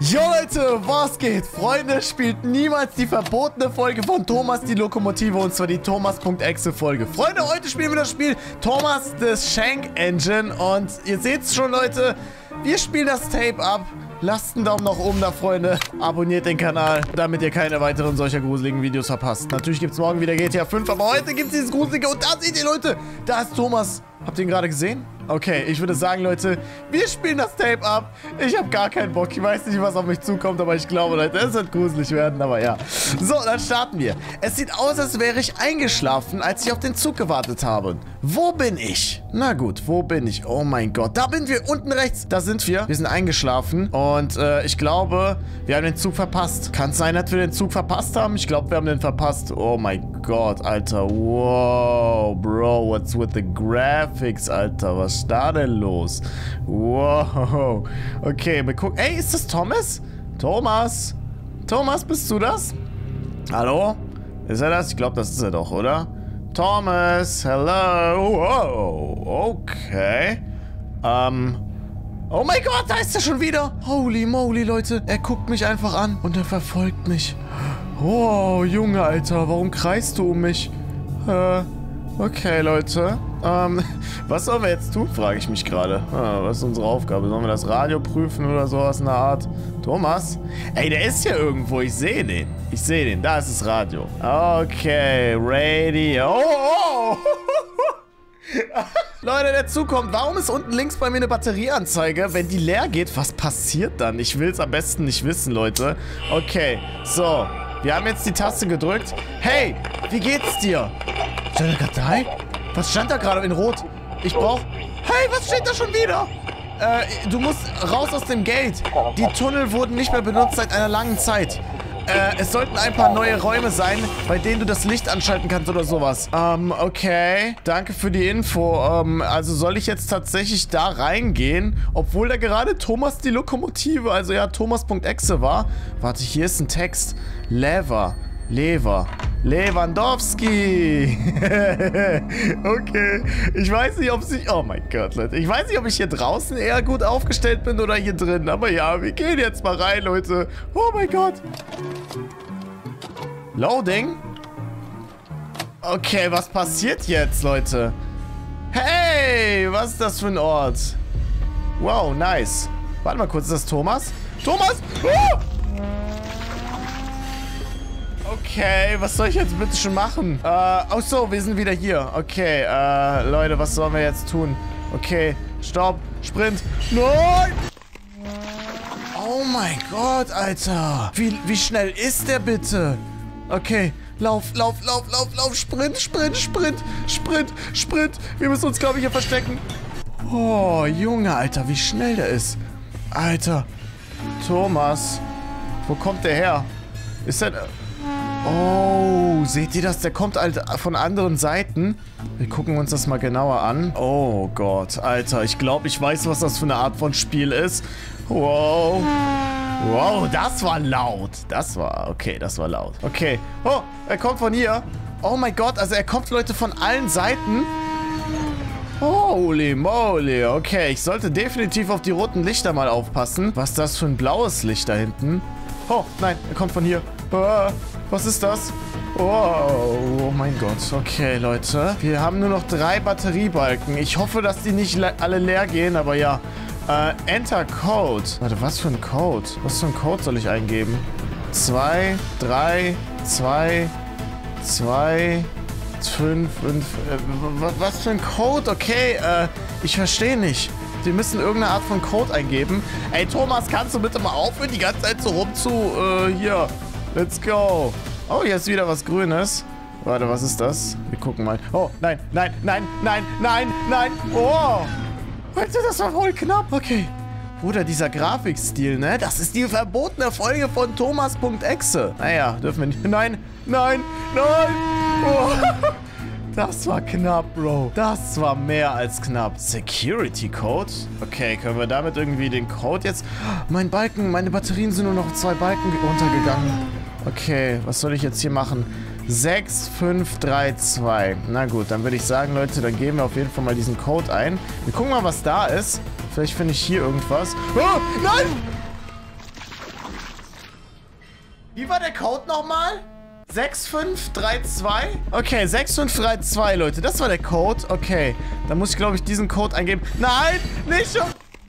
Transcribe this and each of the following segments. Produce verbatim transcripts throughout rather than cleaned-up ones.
Jo Leute, was geht? Freunde, spielt niemals die verbotene Folge von Thomas die Lokomotive, und zwar die Thomas.exe Folge. Freunde, heute spielen wir das Spiel Thomas the Shank Engine und ihr seht's schon, Leute, wir spielen das Tape ab. Lasst einen Daumen nach oben da, Freunde. Abonniert den Kanal, damit ihr keine weiteren solcher gruseligen Videos verpasst. Natürlich gibt es morgen wieder G T A fünf, aber heute gibt es dieses gruselige. Und da seht ihr, Leute, da ist Thomas. Habt ihr ihn gerade gesehen? Okay, ich würde sagen, Leute, wir spielen das Tape ab. Ich habe gar keinen Bock. Ich weiß nicht, was auf mich zukommt, aber ich glaube, Leute, es wird gruselig werden, aber ja. So, dann starten wir. Es sieht aus, als wäre ich eingeschlafen, als ich auf den Zug gewartet habe. Wo bin ich? Na gut, wo bin ich? Oh mein Gott, da sind wir, unten rechts. Da sind wir. Wir sind eingeschlafen und äh, ich glaube, wir haben den Zug verpasst. Kann es sein, dass wir den Zug verpasst haben? Ich glaube, wir haben den verpasst. Oh mein Gott, Alter. Wow, Bro, what's with the graphics, Alter? Was ist da denn los? Wow. Okay, wir gucken. Ey, ist das Thomas? Thomas? Thomas, bist du das? Hallo? Ist er das? Ich glaube, das ist er doch, oder? Thomas, hello. Wow, okay. Ähm. Oh mein Gott, da ist er schon wieder. Holy moly, Leute. Er guckt mich einfach an und er verfolgt mich. Oh, Junge, Alter. Warum kreist du um mich? Äh, okay, Leute. Ähm, was sollen wir jetzt tun, frage ich mich gerade. Ah, was ist unsere Aufgabe? Sollen wir das Radio prüfen oder sowas in der Art? Thomas? Ey, der ist hier irgendwo. Ich sehe den. Ich sehe den. Da ist das Radio. Okay, Radio. Oh, oh. Leute, der Zug kommt. Warum ist unten links bei mir eine Batterieanzeige? Wenn die leer geht, was passiert dann? Ich will es am besten nicht wissen, Leute. Okay, so. Wir haben jetzt die Taste gedrückt. Hey, wie geht's dir? Stand da gerade drei? Was stand da gerade in Rot? Ich brauch... Hey, was steht da schon wieder? Äh, du musst raus aus dem Gate. Die Tunnel wurden nicht mehr benutzt seit einer langen Zeit. Äh, es sollten ein paar neue Räume sein, bei denen du das Licht anschalten kannst oder sowas. Ähm, okay. Danke für die Info. Ähm, also soll ich jetzt tatsächlich da reingehen, obwohl da gerade Thomas die Lokomotive, also ja, Thomas.exe war? Warte, hier ist ein Text. Lever. Lever. Lewandowski. Okay. Ich weiß nicht, ob sich... Oh mein Gott, Leute. Ich weiß nicht, ob ich hier draußen eher gut aufgestellt bin oder hier drin. Aber ja, wir gehen jetzt mal rein, Leute. Oh mein Gott. Loading? Okay, was passiert jetzt, Leute? Hey, was ist das für ein Ort? Wow, nice. Warte mal kurz, ist das Thomas? Thomas! Oh! Okay, was soll ich jetzt bitte schon machen? Äh, ach so, wir sind wieder hier. Okay, äh, Leute, was sollen wir jetzt tun? Okay, stopp, Sprint. Nein! Oh mein Gott, Alter. Wie, wie schnell ist der bitte? Okay, lauf, lauf, lauf, lauf, lauf, Sprint, Sprint, Sprint, Sprint, Sprint. Wir müssen uns, glaube ich, hier verstecken. Oh, Junge, Alter, wie schnell der ist. Alter. Thomas. Wo kommt der her? Ist der... Oh, seht ihr das? Der kommt halt von anderen Seiten. Wir gucken uns das mal genauer an. Oh Gott, Alter. Ich glaube, ich weiß, was das für eine Art von Spiel ist. Wow. Wow, das war laut. Das war... Okay, das war laut. Okay. Oh, er kommt von hier. Oh mein Gott, also er kommt, Leute, von allen Seiten. Holy moly. Okay, ich sollte definitiv auf die roten Lichter mal aufpassen. Was ist das für ein blaues Licht da hinten? Oh, nein, er kommt von hier. Ah, was ist das? Oh, oh mein Gott. Okay, Leute. Wir haben nur noch drei Batteriebalken. Ich hoffe, dass die nicht le alle leer gehen, aber ja. Äh, Enter Code. Warte, was für ein Code? Was für ein Code soll ich eingeben? Zwei, drei, zwei, zwei, fünf, fünf. Äh, was für ein Code? Okay, äh, ich verstehe nicht. Wir müssen irgendeine Art von Code eingeben. Ey, Thomas, kannst du bitte mal aufhören, die ganze Zeit so rum zu... Äh, hier. Let's go. Oh, hier ist wieder was Grünes. Warte, was ist das? Wir gucken mal. Oh, nein, nein, nein, nein, nein, nein. Oh. Alter, das war voll knapp. Okay. Bruder, dieser Grafikstil, ne? Das ist die verbotene Folge von Thomas.exe. Naja, dürfen wir nicht... Nein, nein, nein. Oh. Das war knapp, Bro. Das war mehr als knapp. Security Code? Okay, können wir damit irgendwie den Code jetzt... Mein Balken, meine Batterien sind nur noch zwei Balken runtergegangen. Okay, was soll ich jetzt hier machen? sechs fünf drei zwei. Na gut, dann würde ich sagen, Leute, dann geben wir auf jeden Fall mal diesen Code ein. Wir gucken mal, was da ist. Vielleicht finde ich hier irgendwas. Oh, nein! Wie war der Code nochmal? sechs fünf drei zwei? Okay, sechs fünf drei zwei, Leute. Das war der Code. Okay, dann muss ich, glaube ich, diesen Code eingeben. Nein, nicht schon.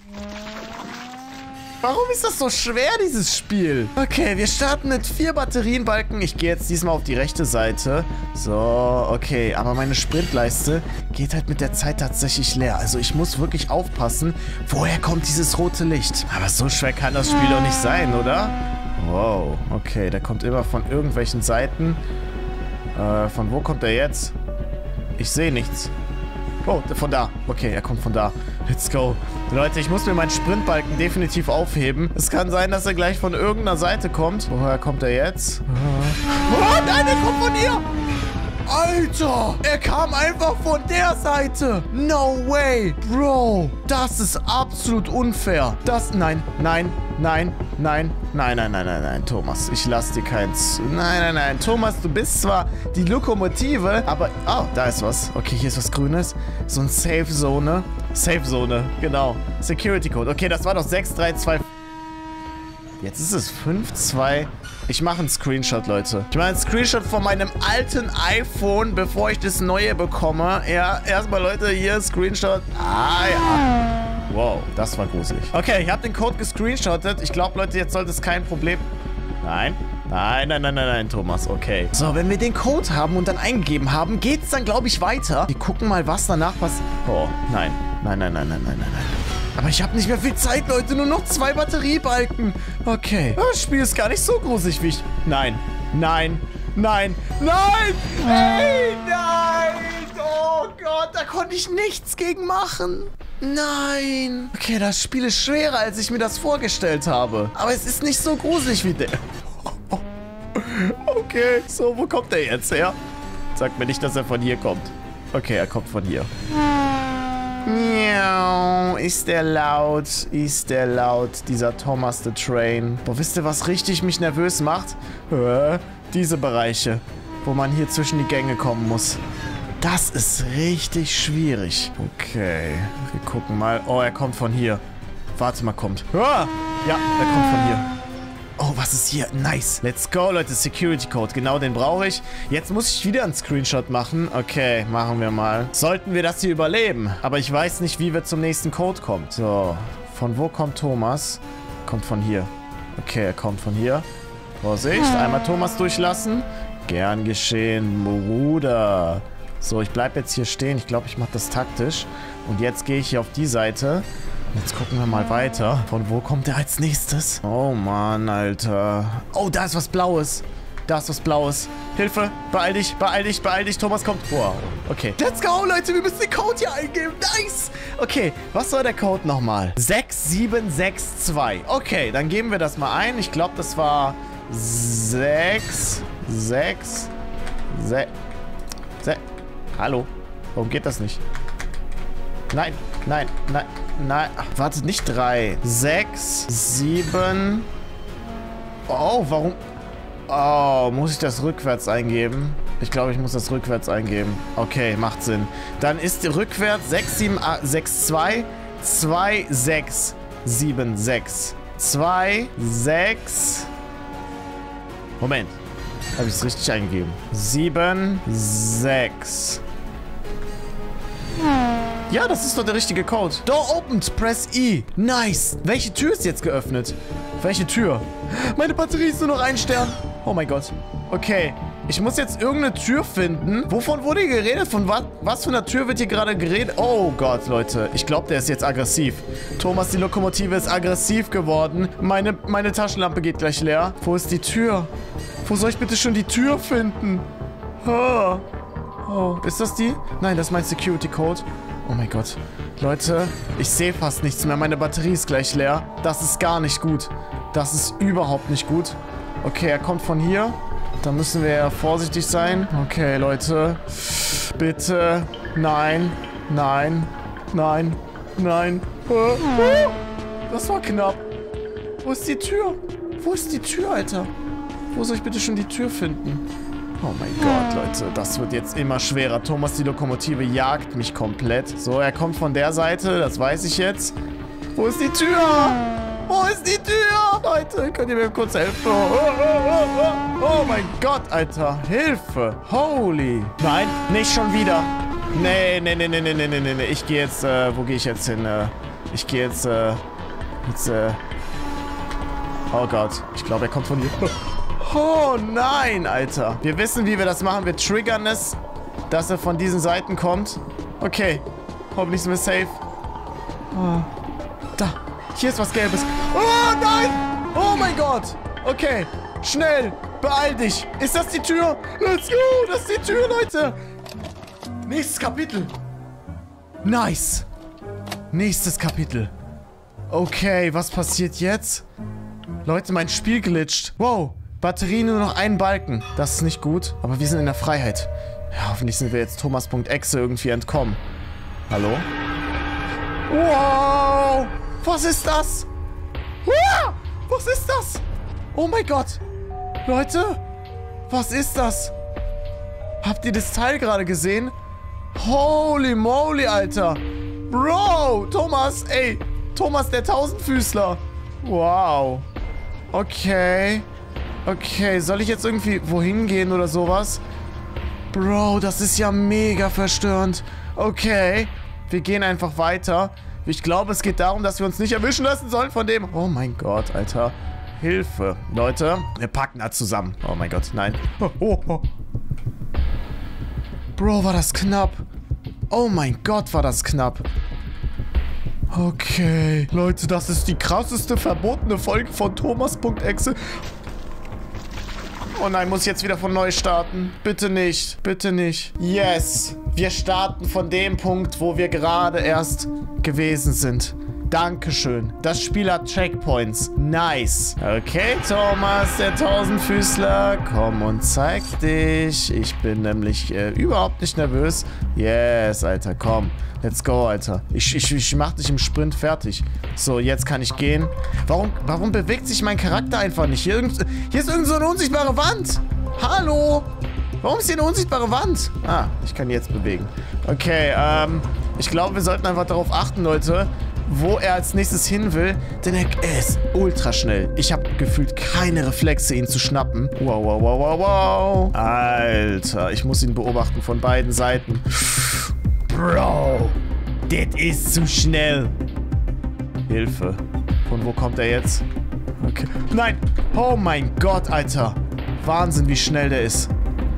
Warum ist das so schwer, dieses Spiel? Okay, wir starten mit vier Batterienbalken. Ich gehe jetzt diesmal auf die rechte Seite. So, okay. Aber meine Sprintleiste geht halt mit der Zeit tatsächlich leer. Also ich muss wirklich aufpassen, woher kommt dieses rote Licht. Aber so schwer kann das Spiel doch nicht sein, oder? Wow, okay. Der kommt immer von irgendwelchen Seiten. Äh, von wo kommt er jetzt? Ich sehe nichts. Oh, von da. Okay, er kommt von da. Let's go. Leute, ich muss mir meinen Sprintbalken definitiv aufheben. Es kann sein, dass er gleich von irgendeiner Seite kommt. Woher kommt er jetzt? Oh, nein, er kommt von hier. Alter, er kam einfach von der Seite. No way. Bro, das ist absolut unfair. Das, nein, nein, nein, nein, nein, nein, nein, nein, nein, Thomas, ich lass dir keins. Nein, nein, nein, Thomas, du bist zwar die Lokomotive, aber, oh, da ist was. Okay, hier ist was Grünes. So ein Safe-Zone. Safe-Zone, genau. Security-Code. Okay, das war doch sechs drei zwei. Jetzt ist es fünf zwei. Ich mache einen Screenshot, Leute. Ich mache einen Screenshot von meinem alten iPhone, bevor ich das neue bekomme. Ja, erstmal, Leute, hier, Screenshot. Ah, ja. Wow, das war gruselig. Okay, ich habe den Code gescreenshottet. Ich glaube, Leute, jetzt sollte es kein Problem... Nein. Nein, nein, nein, nein, nein, Thomas. Okay. So, wenn wir den Code haben und dann eingegeben haben, geht's dann, glaube ich, weiter. Wir gucken mal, was danach passiert. Oh, nein. Nein, nein, nein, nein, nein, nein, nein. Aber ich habe nicht mehr viel Zeit, Leute. Nur noch zwei Batteriebalken. Okay. Das Spiel ist gar nicht so gruselig wie ich... Nein. Nein. Nein. Nein. Hey, nein. Oh Gott, da konnte ich nichts gegen machen. Nein. Okay, das Spiel ist schwerer, als ich mir das vorgestellt habe. Aber es ist nicht so gruselig wie der... Okay, so, wo kommt er jetzt her? Sagt mir nicht, dass er von hier kommt. Okay, er kommt von hier. Miau, ist der laut, ist der laut, dieser Thomas the Train. Boah, wisst ihr, was richtig mich nervös macht? Äh, diese Bereiche, wo man hier zwischen die Gänge kommen muss. Das ist richtig schwierig. Okay, wir gucken mal. Oh, er kommt von hier. Warte mal, kommt. Ah, ja, er kommt von hier. Oh, was ist hier? Nice. Let's go, Leute. Security Code. Genau, den brauche ich. Jetzt muss ich wieder einen Screenshot machen. Okay, machen wir mal. Sollten wir das hier überleben. Aber ich weiß nicht, wie wir zum nächsten Code kommen. So, von wo kommt Thomas? Kommt von hier. Okay, er kommt von hier. Vorsicht, einmal Thomas durchlassen. Gern geschehen, Bruder. So, ich bleibe jetzt hier stehen. Ich glaube, ich mache das taktisch. Und jetzt gehe ich hier auf die Seite. Jetzt gucken wir mal weiter. Von wo kommt der als nächstes? Oh Mann, Alter. Oh, da ist was Blaues. Da ist was Blaues. Hilfe, beeil dich, beeil dich, beeil dich. Thomas kommt. Wow. Okay. Let's go, Leute. Wir müssen den Code hier eingeben. Nice. Okay, was war der Code nochmal? sechs sieben sechs zwei. Okay, dann geben wir das mal ein. Ich glaube, das war sechs, sechs, sechs, sechs. Hallo. Warum geht das nicht? Nein, nein, nein, nein. Ach, wartet, nicht drei. Sechs, sieben. Oh, warum? Oh, muss ich das rückwärts eingeben? Ich glaube, ich muss das rückwärts eingeben. Okay, macht Sinn. Dann ist die rückwärts sechs sieben sechs zwei zwei sechs sieben sechs zwei sechs. Moment. Habe ich es richtig eingegeben? sieben sechs. Ja, das ist doch der richtige Code. Door opened, press E. Nice. Welche Tür ist jetzt geöffnet? Welche Tür? Meine Batterie ist nur noch ein Stern. Oh mein Gott. Okay. Ich muss jetzt irgendeine Tür finden. Wovon wurde hier geredet? Von was, was für einer Tür wird hier gerade geredet? Oh Gott, Leute. Ich glaube, der ist jetzt aggressiv. Thomas, die Lokomotive ist aggressiv geworden. Meine, meine Taschenlampe geht gleich leer. Wo ist die Tür? Wo soll ich bitte schon die Tür finden? Oh. Oh, ist das die? Nein, das ist mein Security Code. Oh mein Gott. Leute, ich sehe fast nichts mehr. Meine Batterie ist gleich leer. Das ist gar nicht gut. Das ist überhaupt nicht gut. Okay, er kommt von hier. Da müssen wir ja vorsichtig sein. Okay, Leute. Bitte. Nein. Nein. Nein. Nein. Das war knapp. Wo ist die Tür? Wo ist die Tür, Alter? Wo soll ich bitte schon die Tür finden? Oh mein Gott, Leute, das wird jetzt immer schwerer. Thomas, die Lokomotive, jagt mich komplett. So, er kommt von der Seite, das weiß ich jetzt. Wo ist die Tür? Wo ist die Tür? Leute, könnt ihr mir kurz helfen? Oh, oh, oh, oh, oh mein Gott, Alter. Hilfe. Holy. Nein, nicht schon wieder. Nee, nee, nee, nee, nee, nee, nee, nee. Ich gehe jetzt, äh, wo gehe ich jetzt hin? Äh, ich gehe jetzt, äh, jetzt, äh... Oh Gott. Ich glaube, er kommt von hier. Oh nein, Alter. Wir wissen, wie wir das machen. Wir triggern es, dass er von diesen Seiten kommt. Okay. Hoffentlich sind wir safe. Oh. Da. Hier ist was Gelbes. Oh nein. Oh mein Gott. Okay. Schnell. Beeil dich. Ist das die Tür? Let's go. Das ist die Tür, Leute. Nächstes Kapitel. Nice. Nächstes Kapitel. Okay, was passiert jetzt? Leute, mein Spiel glitscht. Wow. Batterie nur noch einen Balken. Das ist nicht gut. Aber wir sind in der Freiheit. Ja, hoffentlich sind wir jetzt Thomas.exe irgendwie entkommen. Hallo? Wow! Was ist das? Ah, was ist das? Oh mein Gott! Leute! Was ist das? Habt ihr das Teil gerade gesehen? Holy moly, Alter! Bro! Thomas, ey! Thomas, der Tausendfüßler! Wow! Okay. Okay, soll ich jetzt irgendwie wohin gehen oder sowas? Bro, das ist ja mega verstörend. Okay, wir gehen einfach weiter. Ich glaube, es geht darum, dass wir uns nicht erwischen lassen sollen von dem... Oh mein Gott, Alter. Hilfe. Leute, wir packen da zusammen. Oh mein Gott, nein. Oh, oh, oh. Bro, war das knapp. Oh mein Gott, war das knapp. Okay. Leute, das ist die krasseste verbotene Folge von Thomas.exe. Oh nein, muss ich jetzt wieder von neu starten? Bitte nicht. Bitte nicht. Yes. Wir starten von dem Punkt, wo wir gerade erst gewesen sind. Dankeschön. Das Spiel hat Checkpoints. Nice. Okay, Thomas, der Tausendfüßler. Komm und zeig dich. Ich bin nämlich äh, überhaupt nicht nervös. Yes, Alter, komm. Let's go, Alter. Ich, ich, ich mach dich im Sprint fertig. So, jetzt kann ich gehen. Warum, warum bewegt sich mein Charakter einfach nicht? Hier, irgend, hier ist irgend so eine unsichtbare Wand. Hallo? Warum ist hier eine unsichtbare Wand? Ah, ich kann jetzt bewegen. Okay, ähm, ich glaube, wir sollten einfach darauf achten, Leute, wo er als nächstes hin will. Denn er, er ist ultra schnell. Ich habe gefühlt keine Reflexe, ihn zu schnappen. Wow, wow, wow, wow, wow. Alter, ich muss ihn beobachten von beiden Seiten. Bro, das ist zu schnell. Hilfe. Von wo kommt er jetzt? Okay. Nein. Oh mein Gott, Alter. Wahnsinn, wie schnell der ist.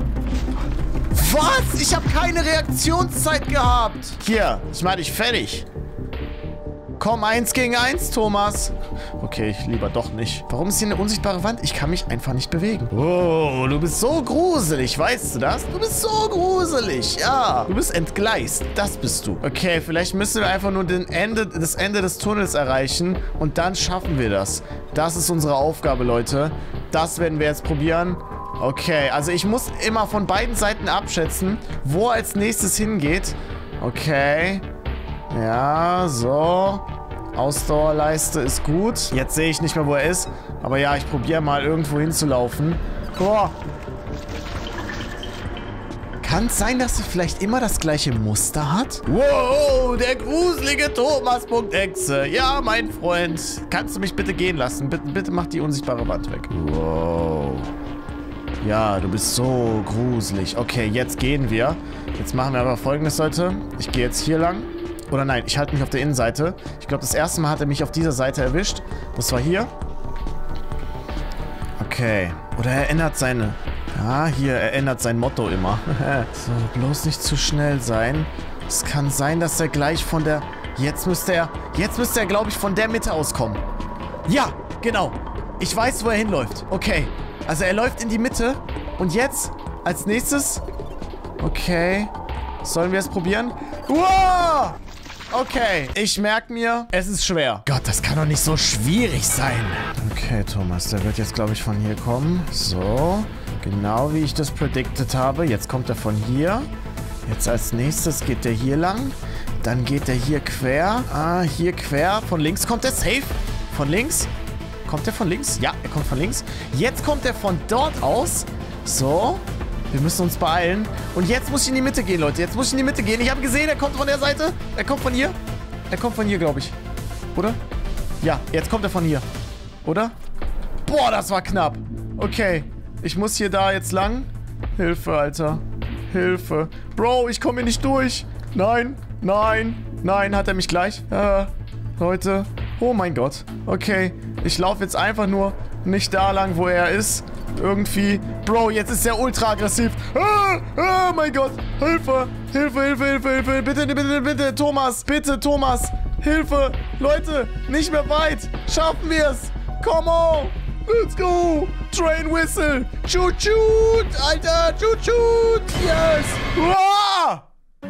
Was? Ich habe keine Reaktionszeit gehabt. Hier, ich mach dich fertig. Komm, eins gegen eins, Thomas. Okay, lieber doch nicht. Warum ist hier eine unsichtbare Wand? Ich kann mich einfach nicht bewegen. Oh, du bist so gruselig, weißt du das? Du bist so gruselig, ja. Du bist entgleist, das bist du. Okay, vielleicht müssen wir einfach nur den Ende, das Ende des Tunnels erreichen und dann schaffen wir das. Das ist unsere Aufgabe, Leute. Das werden wir jetzt probieren. Okay, also ich muss immer von beiden Seiten abschätzen, wo als nächstes hingeht. Okay. Ja, so. Ausdauerleiste ist gut. Jetzt sehe ich nicht mehr, wo er ist. Aber ja, ich probiere mal irgendwo hinzulaufen. Boah. Kann es sein, dass er vielleicht immer das gleiche Muster hat? Wow, der gruselige Thomas.exe. Ja, mein Freund. Kannst du mich bitte gehen lassen? Bitte, bitte mach die unsichtbare Wand weg. Wow. Ja, du bist so gruselig. Okay, jetzt gehen wir. Jetzt machen wir aber Folgendes, Leute. Ich gehe jetzt hier lang. Oder nein, ich halte mich auf der Innenseite. Ich glaube, das erste Mal hat er mich auf dieser Seite erwischt. Das war hier. Okay. Oder er ändert seine... Ja, hier, er ändert sein Motto immer. So, bloß nicht zu schnell sein. Es kann sein, dass er gleich von der... Jetzt müsste er... Jetzt müsste er, glaube ich, von der Mitte auskommen. Ja, genau. Ich weiß, wo er hinläuft. Okay. Also er läuft in die Mitte. Und jetzt, als nächstes... Okay. Sollen wir es probieren? Wow! Okay, ich merke mir, es ist schwer. Gott, das kann doch nicht so schwierig sein. Okay, Thomas, der wird jetzt, glaube ich, von hier kommen. So, genau wie ich das predicted habe. Jetzt kommt er von hier. Jetzt als nächstes geht der hier lang. Dann geht der hier quer. Ah, hier quer. Von links kommt der safe. Von links. Kommt der von links? Ja, er kommt von links. Jetzt kommt er von dort aus. So. Wir müssen uns beeilen. Und jetzt muss ich in die Mitte gehen, Leute. Jetzt muss ich in die Mitte gehen. Ich habe gesehen, er kommt von der Seite. Er kommt von hier. Er kommt von hier, glaube ich. Oder? Ja, jetzt kommt er von hier. Oder? Boah, das war knapp. Okay. Ich muss hier da jetzt lang. Hilfe, Alter. Hilfe. Bro, ich komme hier nicht durch. Nein, nein, nein. Hat er mich gleich? Äh, Leute. Oh mein Gott. Okay. Ich laufe jetzt einfach nur nicht da lang, wo er ist. Irgendwie. Bro, jetzt ist er ultra aggressiv. Ah, oh mein Gott. Hilfe. Hilfe, Hilfe, Hilfe, Hilfe. Bitte, bitte, bitte. Thomas. Bitte, Thomas. Hilfe. Leute, nicht mehr weit. Schaffen wir es. Come on. Let's go. Train Whistle. Shoot, shoot. Alter, shoot, shoot. Yes. Uah!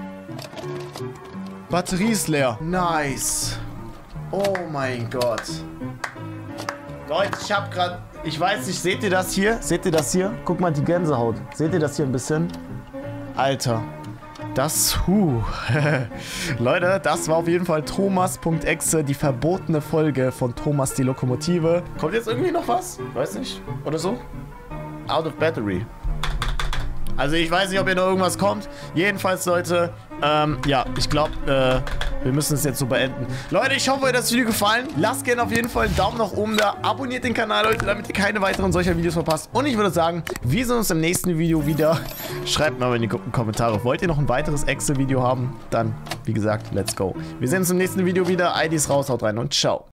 Batterie ist leer. Nice. Oh mein Gott. Leute, ich hab grad... Ich weiß nicht, seht ihr das hier? Seht ihr das hier? Guck mal die Gänsehaut. Seht ihr das hier ein bisschen? Alter. Das, huh. Leute, das war auf jeden Fall Thomas.exe, die verbotene Folge von Thomas die Lokomotive. Kommt jetzt irgendwie noch was? Weiß nicht. Oder so? Out of battery. Also ich weiß nicht, ob hier noch irgendwas kommt. Jedenfalls, Leute, ähm, ja, ich glaube, äh, wir müssen es jetzt so beenden. Leute, ich hoffe, euch hat das Video gefallen. Lasst gerne auf jeden Fall einen Daumen nach oben da. Abonniert den Kanal, Leute, damit ihr keine weiteren solcher Videos verpasst. Und ich würde sagen, wir sehen uns im nächsten Video wieder. Schreibt mal in die Kommentare, wollt ihr noch ein weiteres Exe-Video haben? Dann, wie gesagt, let's go. Wir sehen uns im nächsten Video wieder. I Ds raus, haut rein und ciao.